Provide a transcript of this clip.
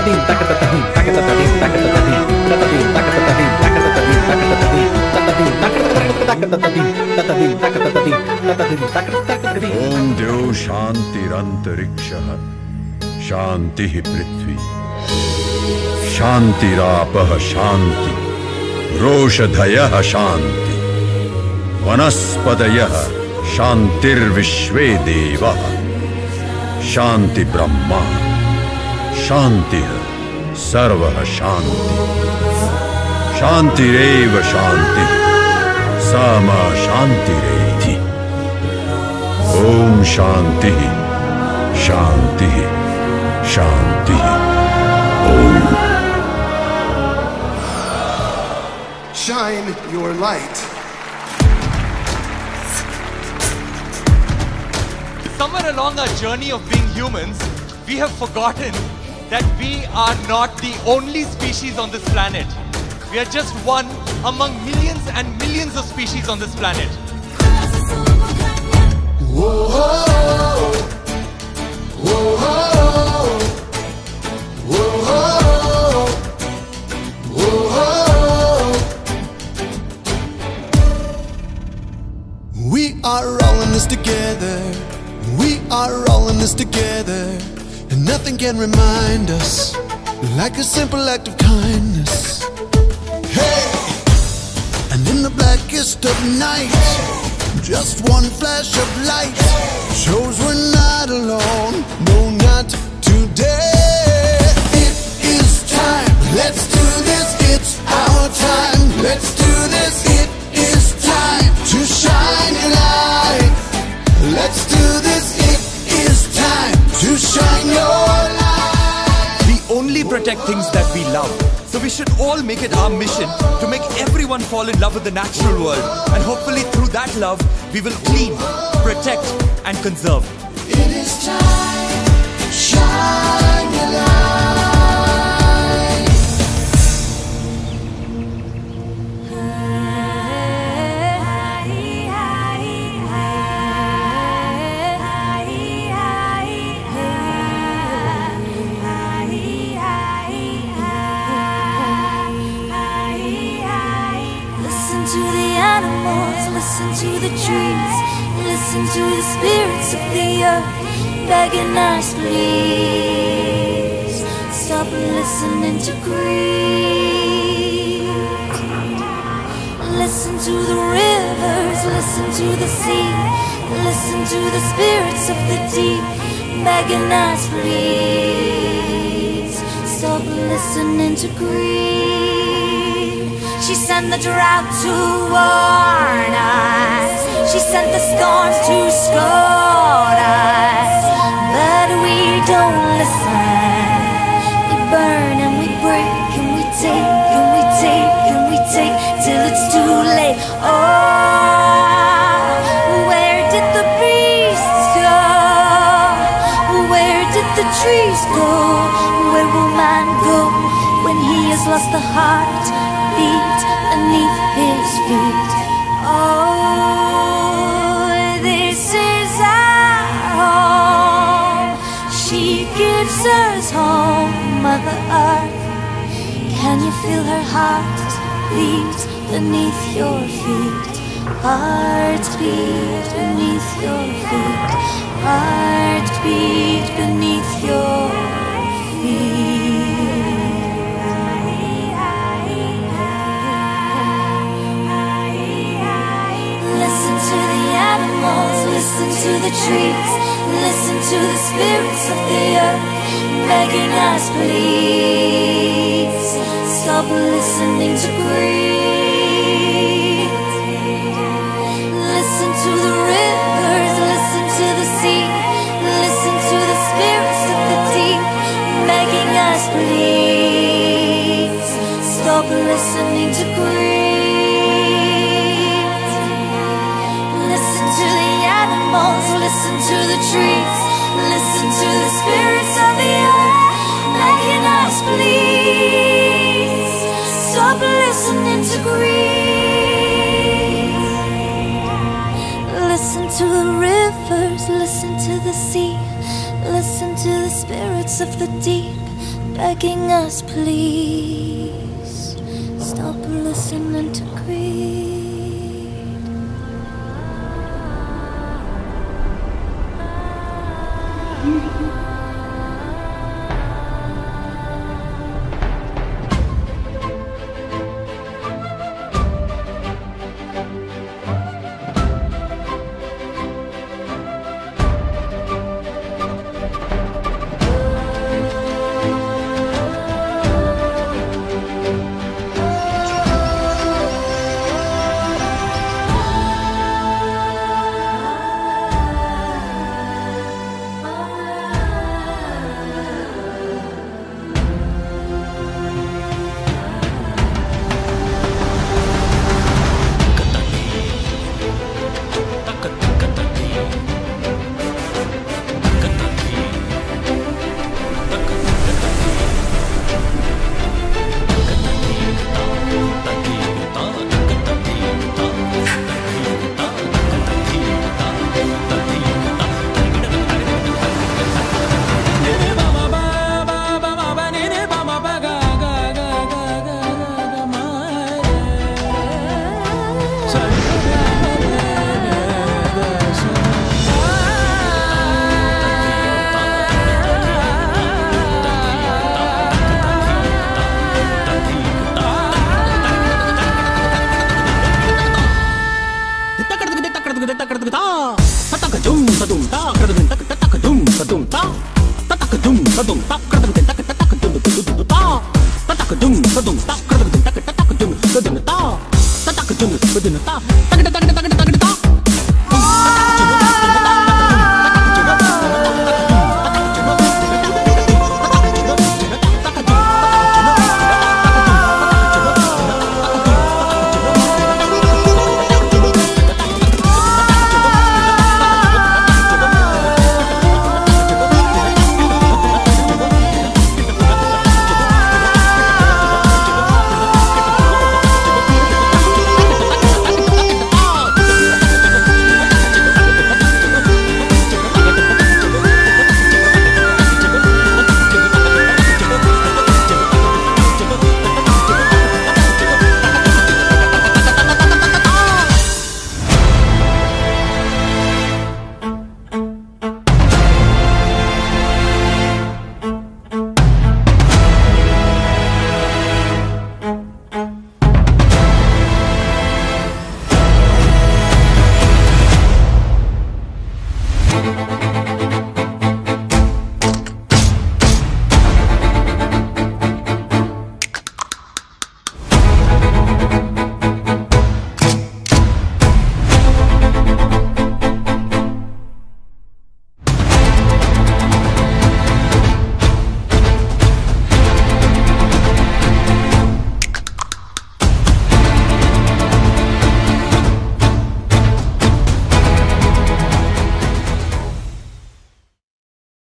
ओम द्यो शांतिरंतरिक्षः शांतिः पृथ्वी शांतिरापः शांति रोषधयः शांति वनस्पतयः शांतिर्विश्वे देवः शांति ब्रह्मा शांतिः सर्वः शांति शांतिरेव शांतिः सामा शांतिरेधि ओम शांतिः शांतिः शांतिः ओम। Shine your light. Somewhere along our journey of being humans, we have forgotten that we are not the only species on this planet. We are just one among millions and millions of species on this planet. Whoa, whoa, whoa, whoa, whoa. We are all in this together. We are all in this together. And nothing can remind us like a simple act of kindness. Hey! And in the blackest of nights, just one flash of light shows we're not alone. No, not today. It is time. Let's do this. It's our time. Let's do this. It is time to shine your light. Let's do this. It is time to shine your light. We only protect things that we love. So we should all make it our mission to make everyone fall in love with the natural world. And hopefully through that love, we will clean, protect and conserve. It is time, shine your light. Listen to the animals, listen to the trees, listen to the spirits of the earth begging us, please stop listening to greed. Listen to the rivers, listen to the sea, listen to the spirits of the deep begging us, please stop listening to greed. She sent the drought to warn us. She sent the storms to scold us. But we don't listen. We burn and we break and we take and we take and we take till it's too late. Oh, where did the beasts go? Where did the trees go? Where will man go when he has lost the heart beat beneath his feet? Oh, this is our home. She gives us home, Mother Earth. Can you feel her heart beat beneath your feet? Heart beat beneath your feet. Heart beat beneath your feet. Listen to the animals, listen to the trees, listen to the spirits of the earth begging us, please stop listening to greed. Listen to the rivers, listen to the sea, listen to the spirits of the deep begging us, please stop listening to greed. Listen to the animals, listen to the trees, listen to the spirits of the earth begging us, please stop listening to greed. Listen to the rivers, listen to the sea, listen to the spirits of the deep begging us, please stop listening to greed. Dum,